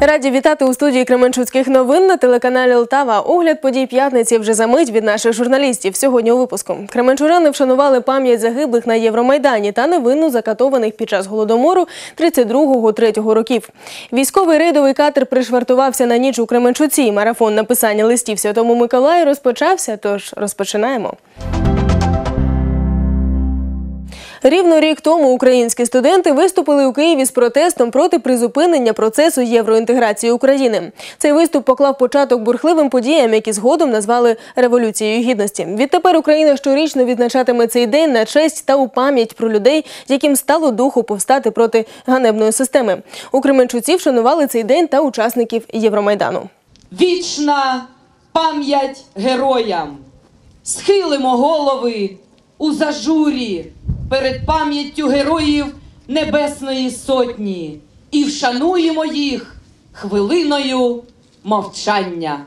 Раді вітати у студії Кременчуцьких новин на телеканалі Лтава. Огляд подій п'ятниці вже за мить від наших журналістів. Сьогодні у випуску. Кременчужани вшанували пам'ять загиблих на Євромайдані та невинно закатованих під час Голодомору 32-33 років. Військовий рейдовий катер пришвартувався на ніч у Кременчуці. Марафон написання листів Святому Миколаю розпочався, тож розпочинаємо. Рівно рік тому українські студенти виступили у Києві з протестом проти призупинення процесу євроінтеграції України. Цей виступ поклав початок бурхливим подіям, які згодом назвали Революцією Гідності. Відтепер Україна щорічно відзначатиме цей день на честь та у пам'ять про людей, яким стало духу повстати проти ганебної системи. У Кременчуці вшанували цей день та учасників Євромайдану. Вічна пам'ять героям! Схилимо голови у зажурі перед пам'яттю героїв Небесної Сотні і вшануємо їх хвилиною мовчання.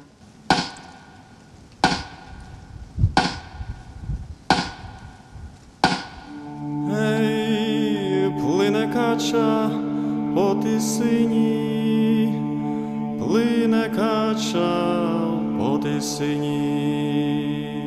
Ей, плине кача по Тисині, плине кача по Тисині.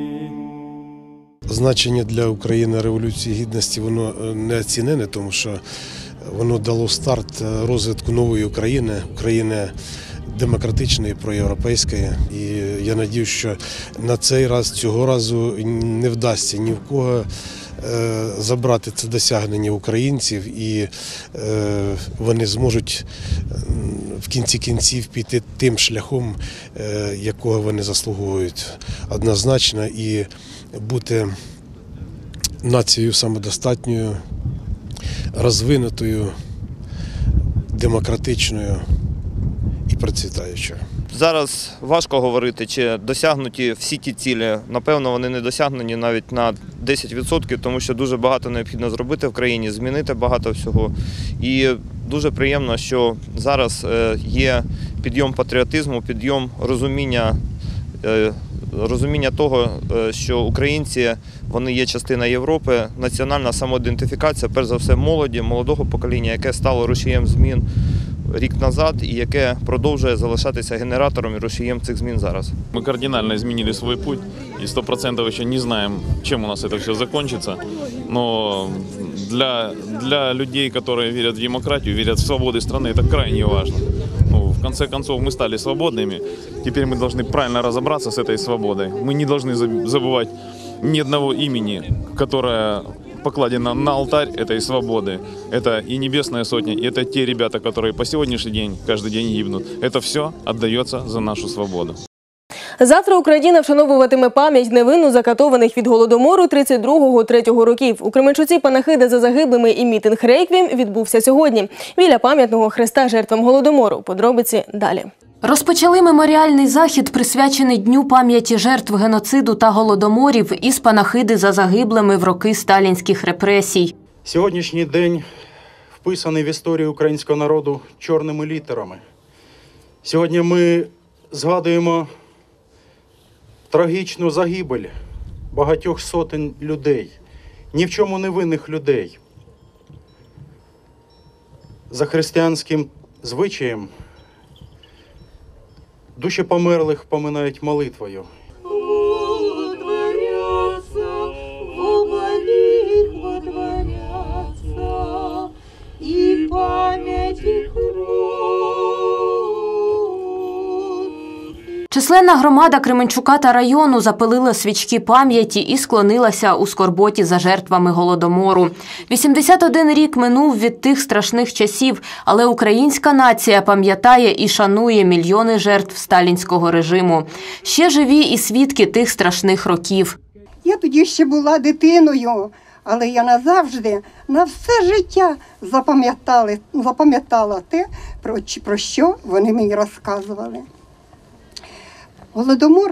Значення для України Революції Гідності воно не оцінене, тому що воно дало старт розвитку нової України, України демократичної, проєвропейської. І я сподіваюся, що на цей раз, цього разу не вдасться ні в кого забрати це досягнення українців, і вони зможуть в кінці кінців піти тим шляхом, якого вони заслуговують однозначно, і бути нацією самодостатньою, розвинутою, демократичною і процвітаючою. Зараз важко говорити, чи досягнуті всі ті цілі. Напевно, вони не досягнені навіть на 10%, тому що дуже багато необхідно зробити в країні, змінити багато всього. І дуже приємно, що зараз є підйом патріотизму, підйом розуміння того, що українці, вони є частина Європи, національна самоідентифікація, перш за все, молоді, молодого покоління, яке стало рушієм змін рік назад і яке продовжує залишатися генератором і рушієм цих змін зараз. Мы кардинально изменили свой путь и 100% еще не знаем, чем у нас это все закончится. Но для людей, которые верят в демократию, верят в свободу страны, это крайне важно. В конце концов, мы стали свободными. Теперь мы должны правильно разобраться с этой свободой. Мы не должны забывать ни одного имени, которое покладено на алтарь этой свободы. Это и Небесная Сотня, и это те ребята, которые по сегодняшний день, каждый день гибнут. Это все отдается за нашу свободу. Завтра Україна вшановуватиме пам'ять невинно закатованих від Голодомору 32-33 років. У Кременчуці панахида за загиблими і мітинг реквієм відбувся сьогодні. Біля пам'ятного хреста жертвам Голодомору. Подробиці далі. Розпочали меморіальний захід, присвячений Дню пам'яті жертв геноциду та голодоморів із панахиди за загиблими в роки сталінських репресій. Сьогоднішній день вписаний в історію українського народу чорними літерами. Сьогодні ми згадуємо трагічну загибель багатьох сотень людей, ні в чому не винних людей. За християнським звичаєм душі померлих поминають молитвою. Численна громада Кременчука та району запалила свічки пам'яті і склонилася у скорботі за жертвами Голодомору. 81 рік минув від тих страшних часів, але українська нація пам'ятає і шанує мільйони жертв сталінського режиму. Ще живі і свідки тих страшних років. Я тоді ще була дитиною, але я назавжди, на все життя запам'ятала те, про що вони мені розказували. Голодомор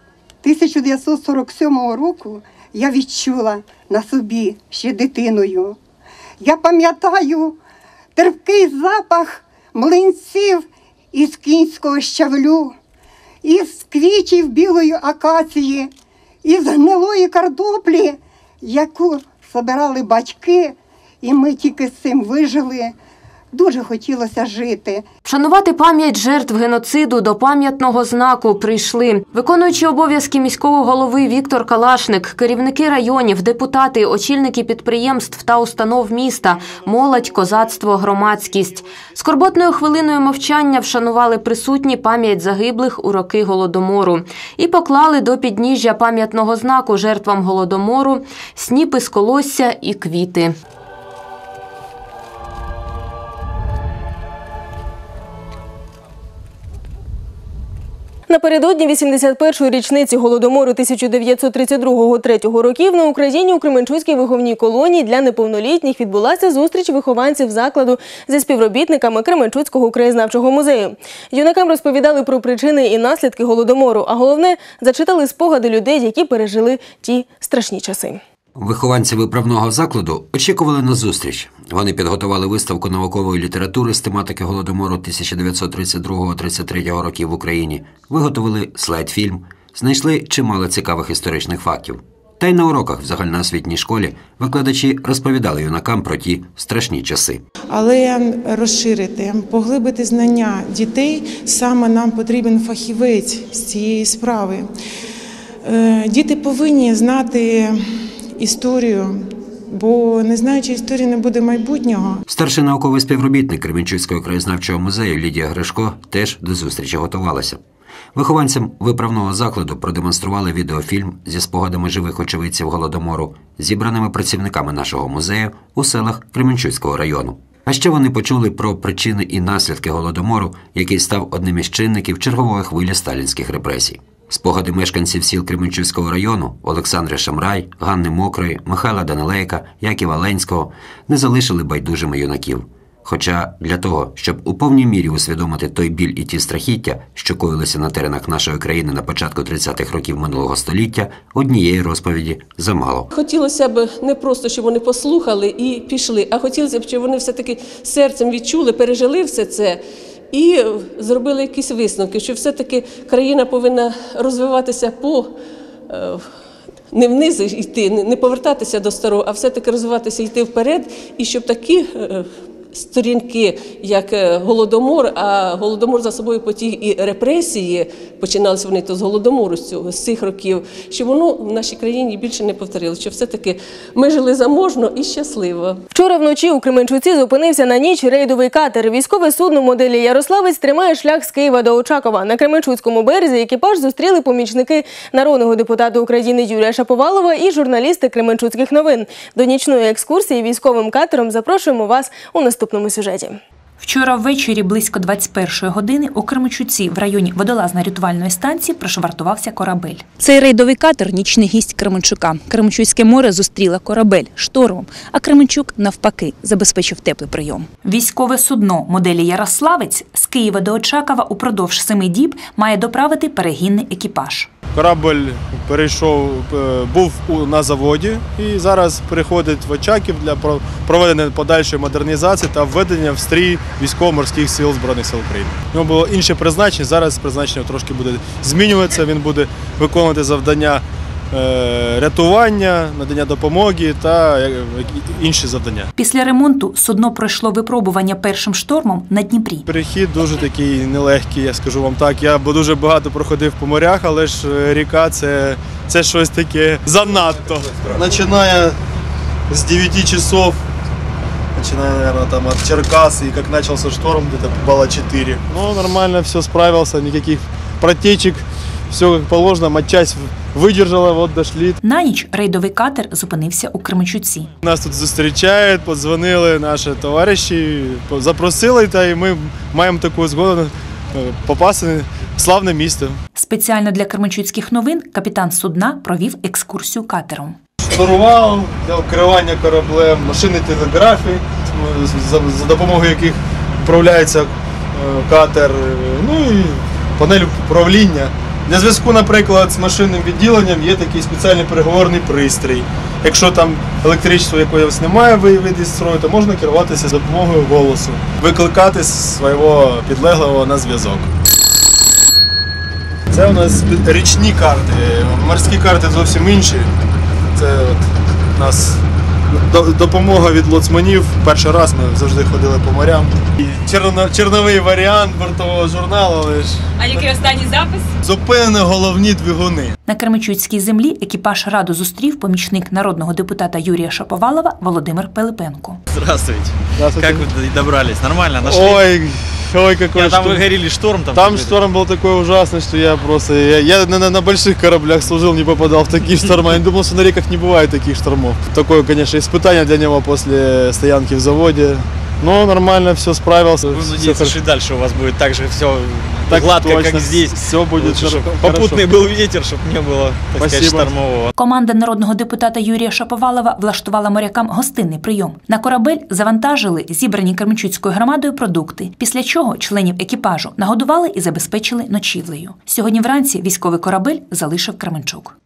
1947 року я відчула на собі ще дитиною. Я пам'ятаю терпкий запах млинців із кінського щавлю, із квітів білої акації, із гнилої картоплі, яку збирали батьки, і ми тільки з цим вижили. дуже хотілося жити. Вшанувати пам'ять жертв геноциду до пам'ятного знаку прийшли виконуючи обов'язки міського голови Віктор Калашник, керівники районів, депутати, очільники підприємств та установ міста, молодь, козацтво, громадськість. Скорботною хвилиною мовчання вшанували присутні пам'ять загиблих у роки Голодомору і поклали до підніжжя пам'ятного знаку жертвам Голодомору сніпи з колосся і квіти. Напередодні 81-ї річниці Голодомору 1932-33 років на Україні у Кременчуцькій виховній колонії для неповнолітніх відбулася зустріч вихованців закладу зі співробітниками Кременчуцького краєзнавчого музею. Юнакам розповідали про причини і наслідки Голодомору, а головне – зачитали спогади людей, які пережили ті страшні часи. Вихованці виправного закладу очікували на зустріч. Вони підготували виставку наукової літератури з тематики Голодомору 1932-33 років в Україні, виготовили слайд-фільм, знайшли чимало цікавих історичних фактів. Та й на уроках в загальноосвітній школі викладачі розповідали юнакам про ті страшні часи. Але розширити, поглибити знання дітей, саме нам потрібен фахівець з цієї справи. Діти повинні знати історію, бо не знаючи історії, не буде майбутнього. Старший науковий співробітник Кременчуцького краєзнавчого музею Лідія Гришко теж до зустрічі готувалася. Вихованцям виправного закладу продемонстрували відеофільм зі спогадами живих очевидців Голодомору, зібраними працівниками нашого музею у селах Кременчуцького району. А ще вони почули про причини і наслідки Голодомору, який став одним із чинників чергової хвилі сталінських репресій. Спогади мешканців сіл Кременчуцького району Олександри Шамрай, Ганни Мокрої, Михайла Данилейка, Яківа Ленського не залишили байдужими юнаків. Хоча для того, щоб у повній мірі усвідомити той біль і ті страхіття, що коїлися на теренах нашої країни на початку 30-х років минулого століття, однієї розповіді замало. Хотілося б не просто, щоб вони послухали і пішли, а хотілося б, щоб вони все-таки серцем відчули, пережили все це і зробили якісь висновки, що все-таки країна повинна розвиватися не вниз йти, не повертатися до старого, а все-таки розвиватися, йти вперед, і щоб такі сторінки, як Голодомор, а Голодомор за собою потяг і репресії, починалися вони то з Голодомору, з цих років, щоб воно в нашій країні більше не повторилося, що все-таки ми жили заможно і щасливо. Вчора вночі у Кременчуці зупинився на ніч рейдовий катер. Військове судно моделі «Ярославець» тримає шлях з Києва до Очакова. На Кременчуцькому березі екіпаж зустріли помічники народного депутата України Юрія Шаповалова і журналісти Кременчуцьких новин. До нічної екскурсії військовим катером запрошуємо вас у наступному сюжеті. Вчора ввечері близько 21-ї години у Кременчуці в районі водолазно-рятувальної станції прошвартувався корабель. Цей рейдовий катер – нічний гість Кременчука. Кременчуцьке море зустріло корабель штормом, а Кременчук, навпаки, забезпечив теплий прийом. Військове судно моделі «Ярославець» з Києва до Очакова упродовж 7 діб має доправити перегінний екіпаж. Корабль був на заводі і зараз переходить в Очаків для проведення подальшої модернізації та введення в стрій військово-морських сил Збройних сил України. У нього було інше призначення, зараз призначення трошки буде змінюватися, він буде виконувати завдання рятування, надання допомоги та інші завдання. Після ремонту судно пройшло випробування першим штормом на Дніпрі. Перехід дуже такий нелегкий, я скажу вам так. Я дуже багато проходив по морях, але ж ріка – це щось таке занадто. Починає з 9 часов, начиная, наверное, от Черкас, и как начался шторм, где-то попало 4. Ну, нормально все справился, никаких протечек, все как положено, матчасть видержала, вот дошли. На ніч рейдовий катер зупинився у Кременчуці. Нас тут зустрічають, подзвонили наші товариші, запросили, та і ми маємо таку згоду попасти в славне місто. Спеціально для Кременчуцьких новин капітан судна провів екскурсію катером. Штурвал для керування кораблем, машини телеграфії, за допомогою яких управляється катер, ну і панель управління. Для зв'язку, наприклад, з машинним відділенням є такий спеціальний переговорний пристрій. Якщо там електричество якогось немає вийти з строю, то можна керуватися за допомогою голосу, викликати свого підлеглого на зв'язок. Це у нас річні карти, морські карти зовсім інші. Це от у нас допомога від лоцманів. Перший раз ми завжди ходили по морям. І чорновий варіант бортового журналу. Але ж... А який останній запис? Зупинені головні двигуни. На Кременчуцькій землі екіпаж Раду зустрів помічник народного депутата Юрія Шаповалова Володимир Пилипенко. Здравствуйте. Здравствуйте. Как вы добрались? Нормально? Нашли? Ой, какой Там вы говорили шторм. Там шторм был такой ужасный, что я просто... Я на больших кораблях служил, не попадал в такие шторма. Я думал, что на реках не бывает таких штормов. Такое, конечно, испытание для него после стоянки в заводе. Но нормально, все справился. Будем надеяться, что и дальше у вас будет так же все так гладко, точно, как здесь. Все будет лучше, попутный был ветер, чтобы не было, так сказать, штормового. Команда народного депутата Юрія Шаповалова влаштувала морякам гостинний прийом. На корабель завантажили зібрані Кременчуцькою громадою продукти, після чого членів екіпажу нагодували і забезпечили ночівлею. Сьогодні вранці військовий корабель залишив Кременчук.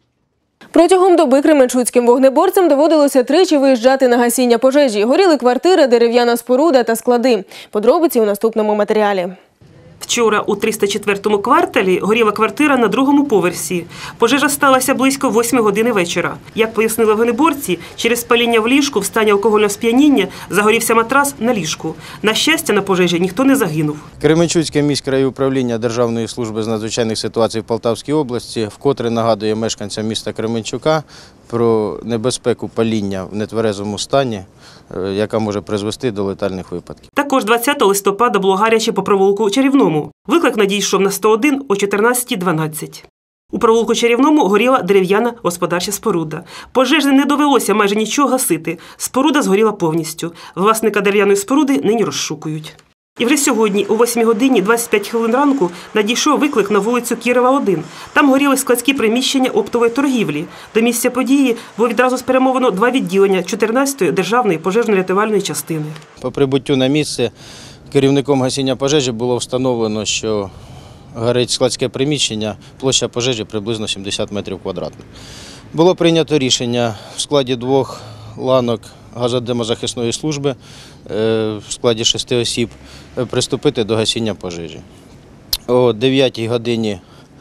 Протягом доби кременчуцьким вогнеборцям доводилося тричі виїжджати на гасіння пожежі. Горіли квартири, дерев'яна споруда та склади. Подробиці у наступному матеріалі. Вчора у 304-му кварталі горіла квартира на другому поверсі. Пожежа сталася близько 8 години вечора. Як пояснили вогнеборці, через спаління в ліжку в стані алкогольного сп'яніння загорівся матрас на ліжку. На щастя, на пожежі ніхто не загинув. Кременчуцьке міське управління Державної служби з надзвичайних ситуацій в Полтавській області вкотре нагадує мешканцям міста Кременчука про небезпеку паління в нетверезому стані, яка може призвести до летальних випадків. Також 20 листопада було гаряче по провулку Чарівному. Виклик надійшов на 101 о 14:12. У провулку Чарівному горіла дерев'яна господарча споруда. Пожежним не довелося майже нічого гасити. Споруда згоріла повністю. Власника дерев'яної споруди нині розшукують. І вже сьогодні, о 8 годині 25 хвилин ранку, надійшов виклик на вулицю Кірова, 1. Там горіли складські приміщення оптової торгівлі. До місця події було відразу спрямовано 2 відділення 14-ї державної пожежно-рятувальної частини. По прибуттю на місце керівником гасіння пожежі було встановлено, що горить складське приміщення, площа пожежі приблизно 70 метрів квадратних. Було прийнято рішення в складі 2 ланок газодимозахисної служби в складі 6 осіб приступити до гасіння пожежі. О 9 годині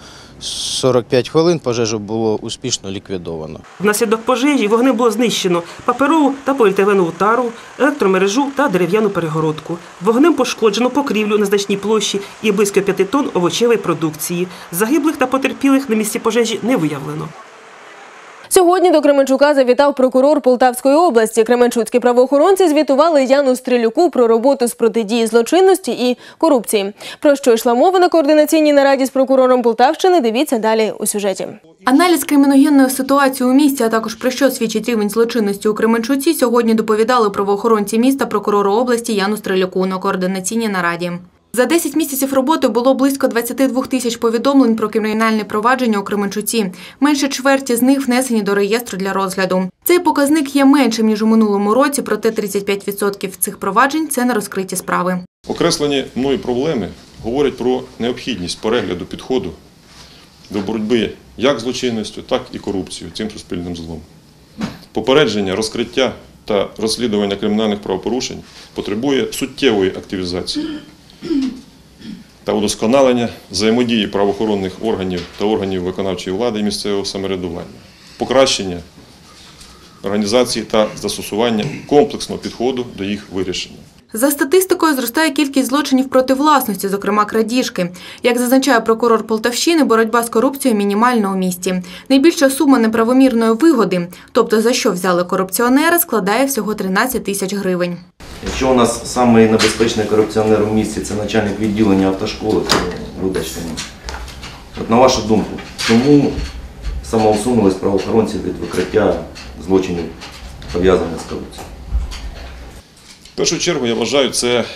45 хвилин пожежу було успішно ліквідовано. Внаслідок пожежі вогнем було знищено паперову та поліетиленову тару, електромережу та дерев'яну перегородку. Вогнем пошкоджено покрівлю на значній площі і близько 5 тонн овочевої продукції. Загиблих та потерпілих на місці пожежі не виявлено. Сьогодні до Кременчука завітав прокурор Полтавської області. Кременчуцькі правоохоронці звітували Яну Стрілюку про роботу з протидії злочинності і корупції. Про що йшла мова на координаційній нараді з прокурором Полтавщини, дивіться далі у сюжеті. Аналіз криміногенної ситуації у місті, а також про що свідчить рівень злочинності у Кременчуці, сьогодні доповідали правоохоронці міста прокурору області Яну Стрілюку на координаційній нараді. За 10 місяців роботи було близько 22 тисяч повідомлень про кримінальне провадження у Кременчуці. Менше чверті з них внесені до реєстру для розгляду. Цей показник є меншим, ніж у минулому році, проте 35% цих проваджень – це нерозкриті справи. Окреслені мною проблеми говорять про необхідність перегляду підходу до боротьби як з злочинністю, так і корупцією, цим суспільним злом. Попередження, розкриття та розслідування кримінальних правопорушень потребує суттєвої активізації та удосконалення взаємодії правоохоронних органів та органів виконавчої влади і місцевого самоврядування, покращення організації та застосування комплексного підходу до їх вирішення. За статистикою, зростає кількість злочинів проти власності, зокрема крадіжки. Як зазначає прокурор Полтавщини, боротьба з корупцією мінімальна у місті. Найбільша сума неправомірної вигоди, тобто за що взяли корупціонера, складає всього 13 тисяч гривень. Якщо у нас самий небезпечний корупціонер у місті – це начальник відділення автошколи, то вибачте. От на вашу думку, чому самоусунулись правоохоронці від викриття злочинів, пов'язаних з корупцією? В першу чергу, я вважаю, це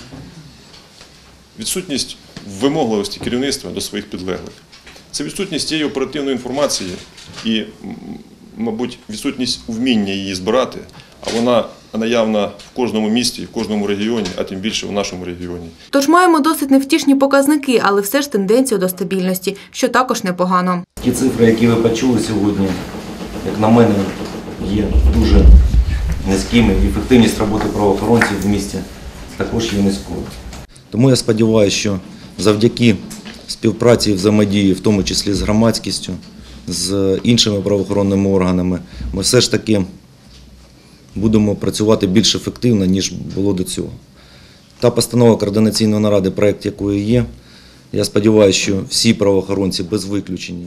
відсутність вимогливості керівництва до своїх підлеглих. Це відсутність тієї оперативної інформації і, мабуть, відсутність вміння її збирати, а вона наявна в кожному місті, в кожному регіоні, а тим більше в нашому регіоні. Тож маємо досить невтішні показники, але все ж тенденцію до стабільності, що також непогано. Ті цифри, які ви почули сьогодні, як на мене, є дуже низькими. Ефективність роботи правоохоронців в місті також є низькою. Тому я сподіваюся, що завдяки співпраці і взаємодії, в тому числі з громадськістю, з іншими правоохоронними органами, ми все ж таки будемо працювати більш ефективно, ніж було до цього. Та постанова координаційної наради, проєкт якої є, я сподіваюся, що всі правоохоронці без виключення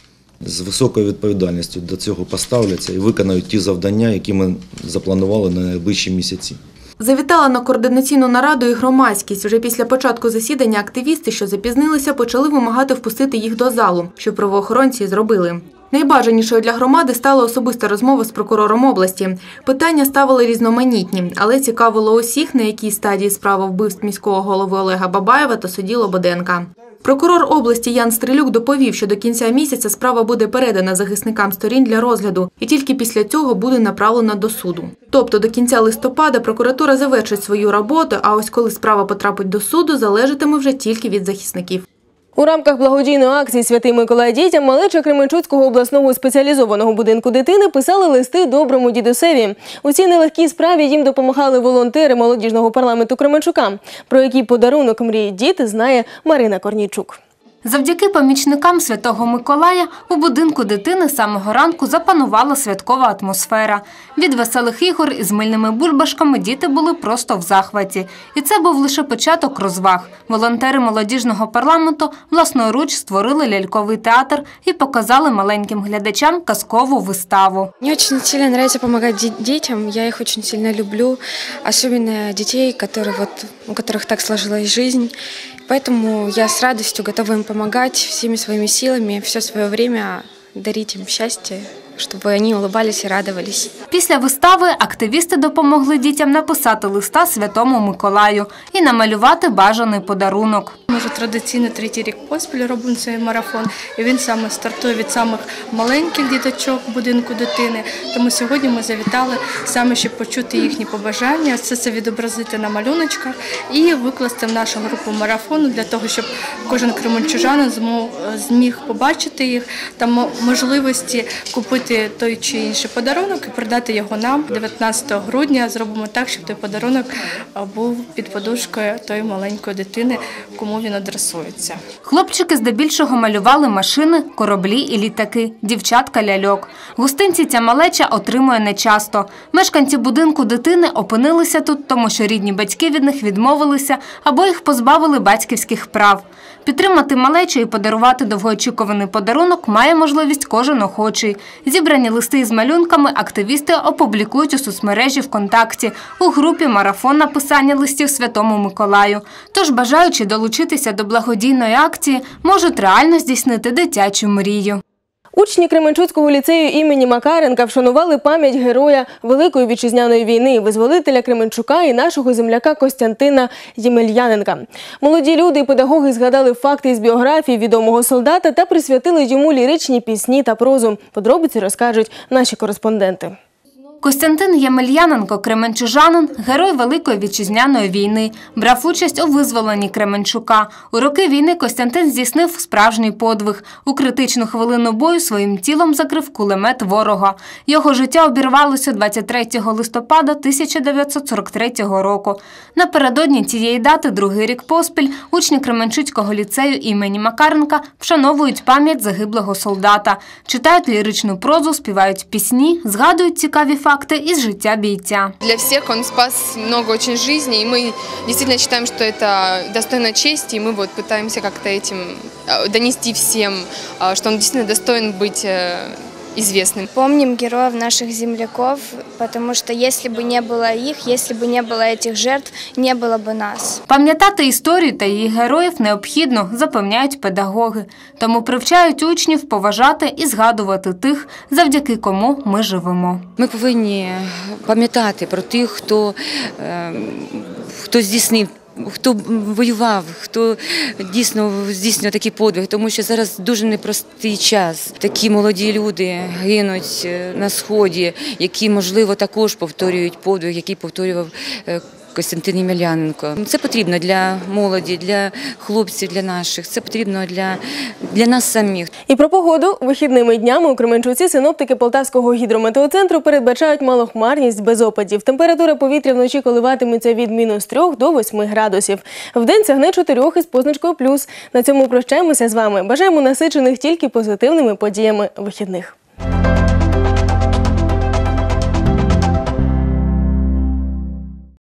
з високою відповідальністю до цього поставляться і виконають ті завдання, які ми запланували на найближчі місяці. Завітала на координаційну нараду і громадськість. Вже після початку засідання активісти, що запізнилися, почали вимагати впустити їх до залу, що правоохоронці і зробили. Найбажанішою для громади стала особиста розмова з прокурором області. Питання ставили різноманітні, але цікавило усіх, на якій стадії справа вбивств міського голови Олега Бабаєва та судді Лободенка. Прокурор області Ян Стрелюк доповів, що до кінця місяця справа буде передана захисникам сторін для розгляду, і тільки після цього буде направлена до суду. Тобто до кінця листопада прокуратура завершить свою роботу, а ось коли справа потрапить до суду, залежатиме вже тільки від захисників. У рамках благодійної акції «Святий Миколай дітям» малеча Кременчуцького обласного спеціалізованого будинку дитини писали листи доброму дідусеві. У цій нелегкій справі їм допомагали волонтери молодіжного парламенту Кременчука. Про який подарунок мріють діти, знає Марина Корнійчук. Завдяки помічникам Святого Миколая у будинку дитини з самого ранку запанувала святкова атмосфера. Від веселих ігор із мильними бульбашками діти були просто в захваті. І це був лише початок розваг. Волонтери молодіжного парламенту власноруч створили ляльковий театр і показали маленьким глядачам казкову виставу. Мені дуже сильно подобається допомагати дітям, я їх дуже сильно люблю, особливо дітей, у яких так сложилась життя. Поэтому я с радостью готова им помогать всеми своими силами, все свое время дарить им счастье, щоб вони улыбались і радувались. Після вистави активісти допомогли дітям написати листа Святому Миколаю і намалювати бажаний подарунок. Ми вже традиційно третій рік поспіль робимо цей марафон, і він саме стартує від самих маленьких діточок будинку дитини. Тому сьогодні ми завітали саме, щоб почути їхні побажання, все це відобразити на малюночках і викласти в нашу групу марафону для того, щоб кожен кременчужанин зміг побачити їх та можливості купити той чи інший подарунок і передати його нам. 19 грудня зробимо так, щоб той подарунок був під подушкою тої маленької дитини, кому він адресується. Хлопчики здебільшого малювали машини, кораблі і літаки, дівчатка – ляльок. Гостинці ця малеча отримує нечасто. Мешканці будинку дитини опинилися тут, тому що рідні батьки від них відмовилися або їх позбавили батьківських прав. Підтримати малечу і подарувати довгоочікуваний подарунок має можливість кожен охочий. Зібрані листи із малюнками активісти опублікують у соцмережі ВКонтакті у групі «Марафон написання листів Святому Миколаю». Тож бажаючи долучитися до благодійної акції, можуть реально здійснити дитячу мрію. Учні Кременчуцького ліцею імені Макаренка вшанували пам'ять героя Великої вітчизняної війни, визволителя Кременчука і нашого земляка Костянтина Ємельяненка. Молоді люди і педагоги згадали факти із біографії відомого солдата та присвятили йому ліричні пісні та прозу. Подробиці розкажуть наші кореспонденти. Костянтин Ємельяненко – кременчужанин, герой Великої вітчизняної війни. Брав участь у визволенні Кременчука. У роки війни Костянтин здійснив справжній подвиг. У критичну хвилину бою своїм тілом закрив кулемет ворога. Його життя обірвалося 23 листопада 1943 року. Напередодні цієї дати, другий рік поспіль, учні Кременчуцького ліцею імені Макаренка вшановують пам'ять загиблого солдата. Читають ліричну прозу, співають пісні, згадують цікаві факти із життя бійця. Для всех он спас много очень жизней, и мы действительно считаем, что это достойно чести, и мы вот пытаемся как-то этим донести всем, что он действительно достоин быть известным. Помним героев наших земляков, потому что если бы не было их, если бы не было этих жертв, не было бы нас. Пам'ятати історію та її героїв необхідно, запевняють педагоги. Тому привчають учнів поважати і згадувати тих, завдяки кому ми живемо. Ми повинні пам'ятати про тих, хто здійснив, хто воював, хто дійсно здійснює такий подвиг, тому що зараз дуже непростий час. Такі молоді люди гинуть на Сході, які, можливо, також повторюють подвиг, який повторював Костянтин Ємельяненко. Це потрібно для молоді, для хлопців, для наших, це потрібно для нас самих. І про погоду. Вихідними днями у Кременчуці синоптики Полтавського гідрометеоцентру передбачають малохмарність без опадів. Температура повітря вночі коливатиметься від -3 до 8 градусів. Вдень сягне 4 із позначкою плюс. На цьому прощаємося з вами. Бажаємо насичених тільки позитивними подіями вихідних.